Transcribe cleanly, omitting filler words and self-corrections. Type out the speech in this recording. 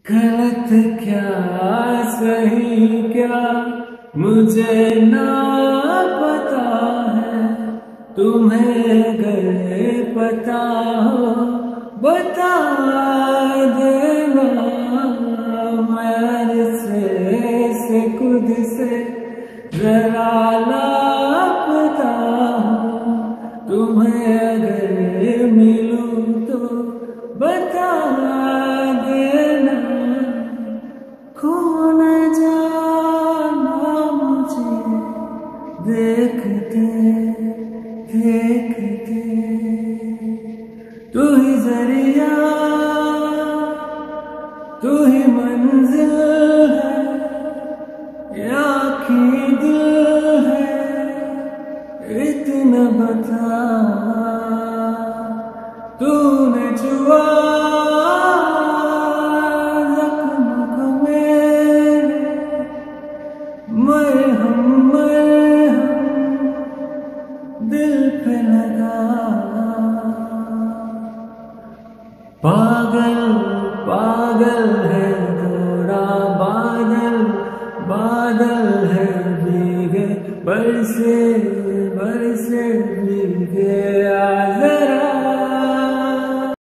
गलत क्या सही क्या मुझे ना पता है। तुम्हें अगर पता हो बता देना। मैं से खुद से जरा लापता हूँ। तुम्हें अगर मिलूं तो बता देना। खो न जाना मुझे देखते देखते। तू ही जरिया तू ही मंजिल है या आखिरी दिल है। इतना बता तूने छुआ जख्म को मेरे। मरहम दिल पे लगा। पागल पागल है थोड़ा बादल बादल है भीगे बरसे बरसे भीगे।